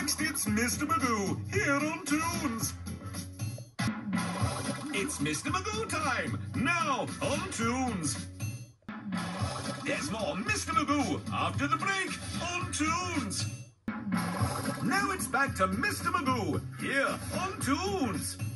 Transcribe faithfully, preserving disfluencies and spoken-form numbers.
Next, it's Mister Magoo here on Toons. It's Mister Magoo time, now on Toons. There's more Mister Magoo after the break on Toons. Now it's back to Mister Magoo here on Toons.